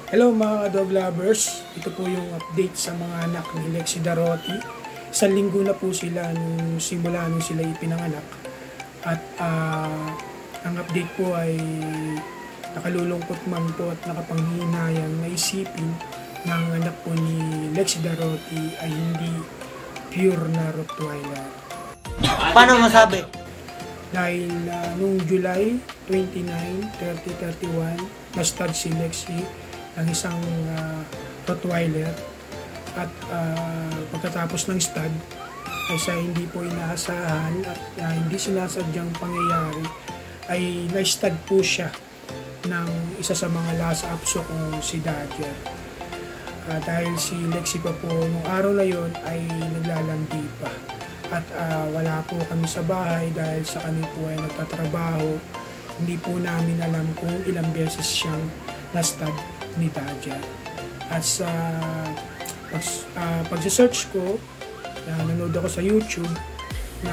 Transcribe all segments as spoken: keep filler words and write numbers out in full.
Hello mga dog lovers, ito po yung update sa mga anak ni Lexi Darotti. Isang linggo na po sila nung simula nung sila ipinanganak. At uh, ang update po ay nakalulungkot man po at nakapanghinayang na isipin na ang anak po ni Lexi Darotti ay hindi pure na Rottweiler. Paano masabi? Dahil uh, nung July twenty-nine, thirty, thirty-one, na-stud si Lexi ang isang uh, Rottweiler at uh, pagkatapos ng stud ay sa hindi po inaasahan at uh, hindi sinasadyang pangyayari ay na-stud po siya ng isa sa mga Lhasa Apso kong si Dodger. Uh, dahil si Lexi pa po nung araw na yon ay naglalandi pa at uh, wala po kami sa bahay dahil sa kami po ay nagtatrabaho. Hindi po namin alam kung ilang beses siyang na-stud ni Dodger. At sa pag, uh, pag-search ko, uh, nanood ako sa YouTube na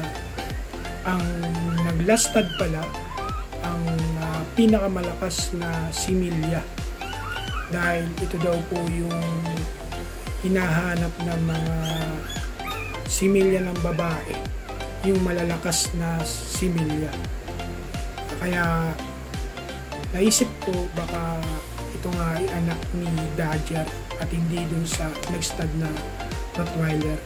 ang nag-last-stud pala ang uh, pinakamalakas na similya. Dahil ito daw po yung hinahanap ng mga similya ng babae, yung malalakas na similya. Kaya naisip ko baka ito nga ay anak ni Dodger at hindi dun sa nag-stud na Rottweiler.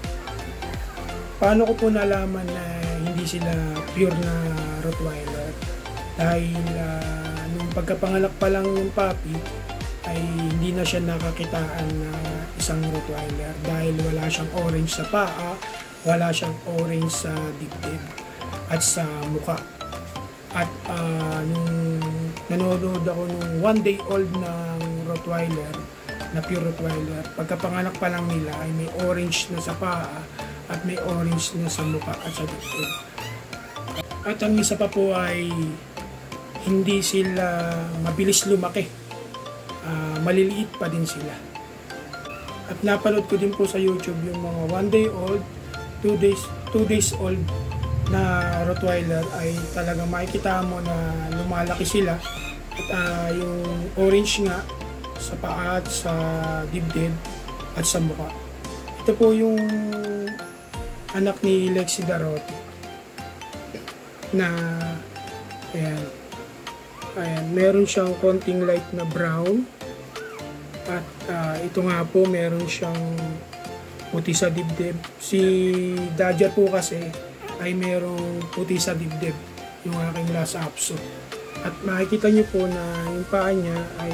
Paano ko po nalaman na hindi sila pure na Rottweiler? Dahil uh, nung pagkapanganak pa lang ng puppy ay hindi na siya nakakitaan na isang Rottweiler dahil wala siyang orange sa paa, wala siyang orange sa dibdib at sa muka. At uh, nung nanonood ako nung one day old ng Rottweiler, na pure Rottweiler, pagkapanganak pa lang nila ay may orange na sa paa at may orange na sa mukha at sa dibdib. At ang isa pa po ay hindi sila mabilis lumaki, uh, maliliit pa din sila. At napanood ko din po sa YouTube yung mga one day old, two days, two days old na Rottweiler ay talagang makikita mo na lumalaki sila at uh, yung orange nga sa paa at sa dibdib at sa mukha. Ito po yung anak ni Lexi Darotti na ayan, ayan, meron siyang konting light na brown at uh, ito nga po meron siyang puti sa dibdib. Si Dodger po kasi ay merong puti sa dibdib, yung aking Lhasa Apso. At makikita nyo po na yung paa niya ay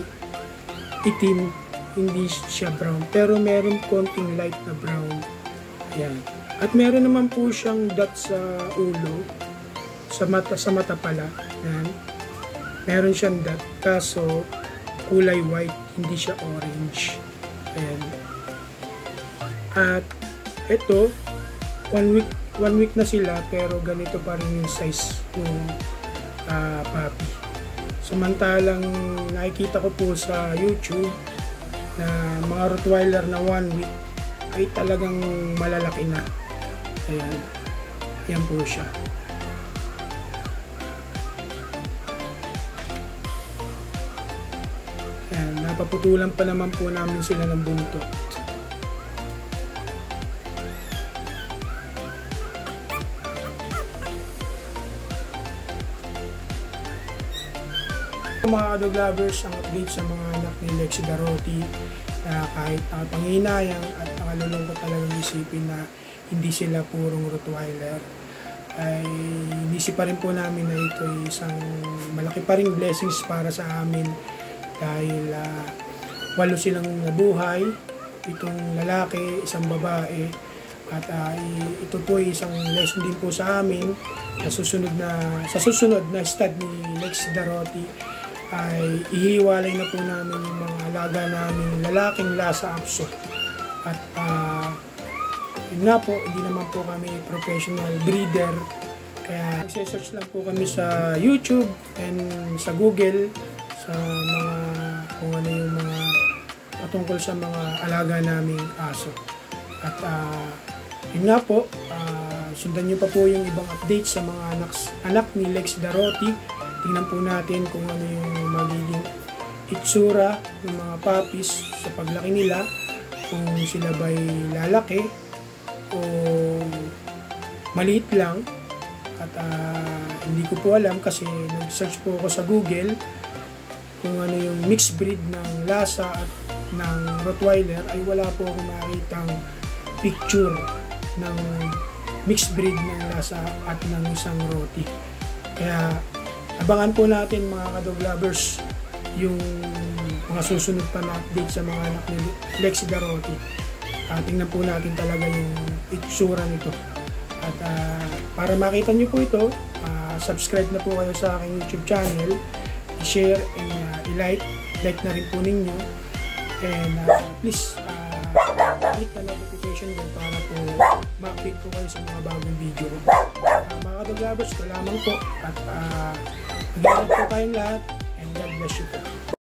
itim, hindi siya brown. Pero meron konting light na brown. Ayan. At meron naman po siyang dot sa ulo, sa mata, sa mata pala. Ayan. Meron siyang dot, kaso kulay white, hindi siya orange. Ayan. At ito, one week One week na sila pero ganito pa rin yung size ng uh, puppy. Samantalang nakikita ko po sa YouTube na mga Rottweiler na one week ay talagang malalaki na. Ayan. Yan po siya. Ayan. Napaputulan pa naman po namin sila ng buntot. Mga dog lovers, ang update sa mga anak ni Lexi Darotti na uh, kahit nakapanghinayang at nakalulungkot talagang isipin na hindi sila purong Rottweiler, ay inisip pa rin po namin na ito ay isang malaki pa ring blessings para sa amin dahil uh, walo silang nabuhay, itong lalaki, isang babae, at uh, ito po ay isang lesson din po sa amin sa susunod na, sa susunod na stud ni Lexi Darotti ay ihiwalay na po namin yung mga alaga namin lalaking Lhasa Apso. At uh, yun nga po, hindi naman po kami professional breeder, kaya nagsesearch lang po kami sa YouTube and sa Google sa mga kung ano yung mga patungkol sa mga alaga naming aso. At uh, yun nga po, uh, sundan nyo pa po yung ibang updates sa mga anak, anak ni Lexi Darotti. Tingnan po natin kung ano yung magiging itsura ng mga puppies sa paglaki nila, kung sila ba'y lalaki o maliit lang. At uh, hindi ko po alam kasi nag-search po ako sa Google kung ano yung mixed breed ng Lhasa at ng Rottweiler, ay wala po akong makitang picture ng mixed breed ng Lhasa at ng isang Rotti. Kaya abangan po natin mga ka-dog lovers yung mga susunod pa na update sa mga anak ni Lexi the Rotti. Uh, tingnan po natin talaga yung itsura nito. At uh, para makita nyo po ito, uh, subscribe na po kayo sa aking YouTube channel, i-share and uh, i-like, like na rin po ninyo, and uh, please uh, click the notification bell para po ma-update po kayo sa mga bagong video. Uh, mga ka-dog lovers, ito lamang po at uh, mag-iingat po kayong lahat and God bless you po.